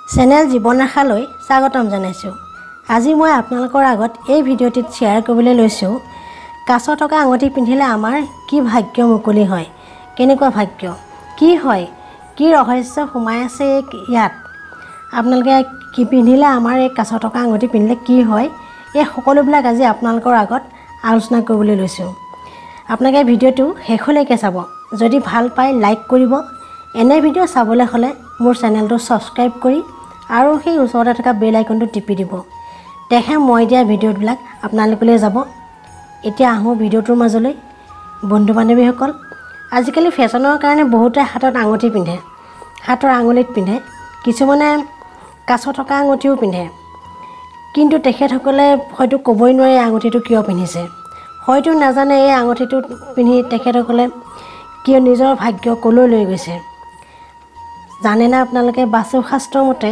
Channel জীৱন ৰেখালৈ স্বাগতম জনাইছোঁ। আজি মই আপোনালোকৰ আগত এই ভিডিঅ'টিত শ্বেয়াৰ কৰিবলৈ লৈছোঁ কাছ থকা আঙুঠি পিন্ধিলে আমাৰ কি ভাগ্য মুকলি হয়, কেনেকুৱা ভাগ্য, কি হয়, কি ৰহস্য সোমাই আছে ইয়াত। আপোনালোকে কি পিন্ধিলে আমাৰ এই কাছ থকা আঙুঠি পিন্ধিলে কি হয়, এই সকলোবিলাক আজি আপোনালোকৰ আগত আলোচনা কৰিবলৈ লৈছোঁ। আপোনালোকে ভিডিঅ'টো শেষলৈকে চাব। যদি ভাল পায় লাইক কৰিব। এনে ভিডিঅ' চাবলৈ হ'লে মোৰ চেনেলটো ছাবস্ক্ৰাইব কৰি আৰু সেই ওচৰতে থকা বেল আইকনটো টিপি দিব। তেহে মই দিয়া ভিডিঅ'বিলাক আপোনালোকলৈ যাব। এতিয়া আহোঁ ভিডিঅ'টোৰ মাজলৈ। বন্ধু বান্ধৱীসকল, আজিকালি ফেশ্বনৰ কাৰণে বহুতে হাতত আঙুঠি পিন্ধে, হাতৰ আঙুলিত পিন্ধে, কিছুমানে কাছ থকা আঙুঠিও পিন্ধে। কিন্তু তেখেতসকলে হয়তো ক'বই নোৱাৰে আঙুঠিটো কিয় পিন্ধিছে, হয়তো নাজানে এই আঙুঠিটো পিন্ধি তেখেতসকলে কিয় নিজৰ ভাগ্য ক'লৈ লৈ গৈছে। জানেনে আপোনালোকে বাস্তুশাস্ত্ৰৰ মতে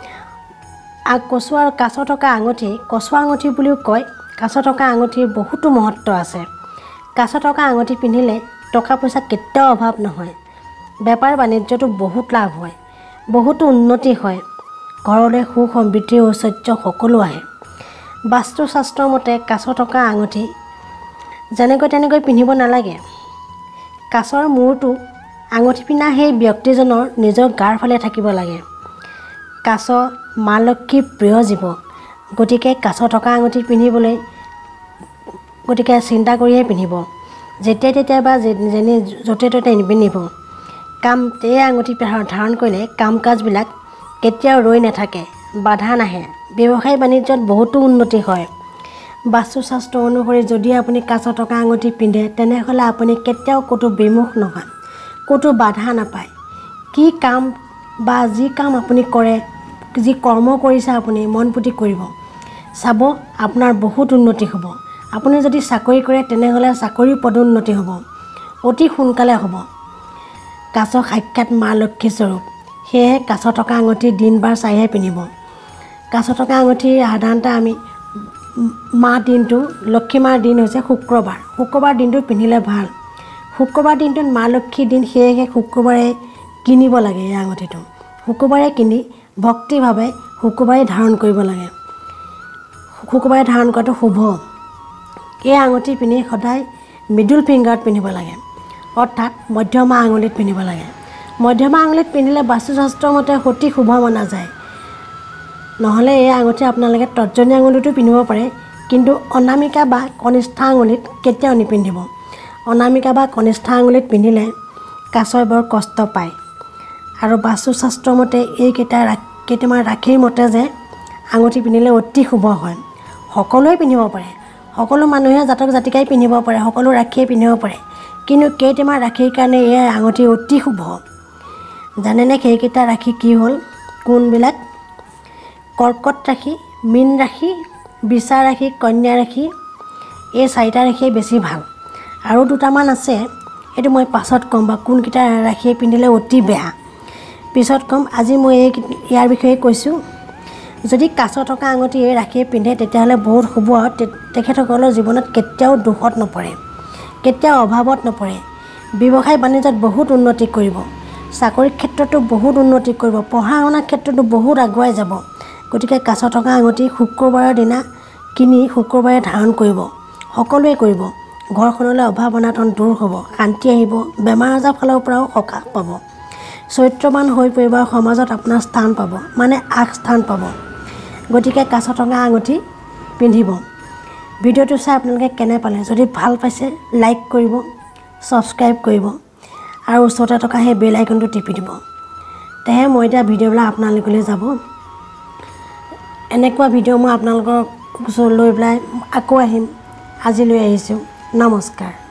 কাছ থকা আঙুঠি, কচুৱা আঙুঠি বুলিও কয়। কাছ থকা আঙুঠিৰ বহুতো মহত্ব আছে। কাছ থকা আঙুঠি পিন্ধিলে টকা পইচা কেতিয়াও অভাৱ নহয়, বেপাৰ বাণিজ্যটো বহুত লাভ হয়, বহুতো উন্নতি হয়, ঘৰলৈ সুখ সমৃদ্ধি ঐশ্বৰ্য সকলো আহে। বাস্তুশাস্ত্ৰৰ মতে কাছ থকা আঙুঠি যেনেকৈ তেনেকৈ পিন্ধিব নালাগে। কাছৰ মূৰটো আঙুঠি পিন্ধা সেই ব্যক্তিজনৰ নিজৰ গাৰ ফালে থাকিব লাগে। কাছ মা লক্ষ্মীৰ প্ৰিয় জীৱ, গতিকে কাছ থকা আঙুঠি পিন্ধিবলৈ চিন্তা কৰিয়ে পিন্ধিব। যেতিয়াই তেতিয়াই বা য'তে ত'তে নিপিন্ধিব। এই আঙুঠি ধাৰণ কৰিলে কাম কাজবিলাক কেতিয়াও ৰৈ নাথাকে, বাধা নাহে, ব্যৱসায় বাণিজ্যত বহুতো উন্নতি হয়। বাস্তুশাস্ত্ৰ অনুসৰি যদি আপুনি কাছ থকা আঙুঠি পিন্ধে তেনেহ'লে আপুনি কেতিয়াও ক'তো বিমুখ নহয়, ক'তো বাধা নাপায়। কি কাম বা যি কাম আপুনি কৰে, যি কৰ্ম কৰিছে আপুনি মন পুতি কৰিব, চাব আপোনাৰ বহুত উন্নতি হ'ব। আপুনি যদি চাকৰি কৰে তেনেহ'লে চাকৰিৰ পদোন্নতি হ'ব, অতি সোনকালে হ'ব। কাছ সাক্ষাৎ মা লক্ষ্মী স্বৰূপ, সেয়েহে কাছ থকা আঙুঠি দিন বাৰ চাইহে পিন্ধিব। কাছ থকা আঙুঠি সাধাৰণতে আমি দিনটো লক্ষ্মী মাৰ দিন হৈছে শুক্ৰবাৰ, শুক্ৰবাৰ দিনটোত পিন্ধিলে ভাল। শুক্ৰবাৰ দিনটোত মা লক্ষ্মীৰ দিন, সেয়েহে শুক্ৰবাৰে কিনিব লাগে এই আঙুঠিটো। শুক্ৰবাৰে কিনি ভক্তিভাৱে শুক্ৰবাৰে ধাৰণ কৰিব লাগে। শুক্ৰবাৰে ধাৰণ কৰাটো শুভ। এই আঙুঠি পিন্ধি সদায় মিডল ফিংগাৰত পিন্ধিব লাগে, অৰ্থাৎ মধ্যমা আঙুলিত পিন্ধিব লাগে। মধ্যমা আঙুলিত পিন্ধিলে বাস্তুশাস্ত্ৰৰ মতে অতি শুভ মনা যায়। নহ'লে এই আঙুঠি আপোনালোকে তৰ্জনী আঙুলিতো পিন্ধিব পাৰে, কিন্তু অনামিকা বা কনিষ্ঠ আঙুলিত কেতিয়াও নিপিন্ধিব। অনামিকা বা কনিষ্ঠ আঙুলিত পিন্ধিলে কাছই বৰ কষ্ট পায়। আৰু বাস্তুশাস্ত্ৰৰ মতে কেইটামান ৰাশিৰ মতে যে আঙুঠি পিন্ধিলে অতি শুভ হয়। সকলোৱে পিন্ধিব পাৰে, সকলো মানুহে জাতক জাতিকাই পিন্ধিব পাৰে, সকলো ৰাশিয়ে পিন্ধিব পাৰে, কিন্তু কেইটামান ৰাশিৰ কাৰণে এই আঙুঠি অতি শুভ। জানেনে সেইকেইটা ৰাশি কি হ'ল? কোনবিলাক? কৰ্কট ৰাশি, মীন ৰাশি, বৃষা ৰাশি, কন্যা ৰাশি। এই চাৰিটা ৰাশিয়ে বেছি ভাল। আৰু দুটামান আছে, এইটো মই পাছত ক'ম বা কোনকেইটা ৰাশিয়ে পিন্ধিলে অতি বেয়া, পিছত ক'ম। আজি মই ইয়াৰ বিষয়ে কৈছোঁ। যদি কাছ থকা আঙুঠি এই ৰাশিয়ে পিন্ধে তেতিয়াহ'লে বহুত শুভ। তেখেতসকলৰ জীৱনত কেতিয়াও দুখত নপৰে, কেতিয়াও অভাৱত নপৰে, ব্যৱসায় বাণিজ্যত বহুত উন্নতি কৰিব, চাকৰিৰ ক্ষেত্ৰতো বহুত উন্নতি কৰিব, পঢ়া শুনাৰ ক্ষেত্ৰতো বহুত আগুৱাই যাব। গতিকে কাছ থকা আঙুঠি শুক্ৰবাৰৰ দিনা কিনি শুক্ৰবাৰে ধাৰণ কৰিব, সকলোৱে কৰিব। ঘৰখনলৈ অভাৱ অনাটন দূৰ হ'ব, শান্তি আহিব, বেমাৰ আজাৰ ফালৰ পৰাও সকাহ পাব, চৰিত্ৰৱান হৈ পৰিব, সমাজত আপোনাৰ স্থান পাব, মানে আগস্থান পাব। গতিকে কাছ থকা আঙুঠি পিন্ধিব। ভিডিঅ'টো চাই আপোনালোকে কেনে পালে? যদি ভাল পাইছে লাইক কৰিব, ছাবস্ক্ৰাইব কৰিব আৰু ওচৰতে থকা সেই বেল আইকনটো টিপি দিব। তেহে মই এতিয়া ভিডিঅ'বিলাক আপোনালোকলৈ যাব। এনেকুৱা ভিডিঅ' মই আপোনালোকৰ ওচৰত লৈ পেলাই আকৌ আহিম। আজিলৈ আহিছোঁ। নমস্কাৰ।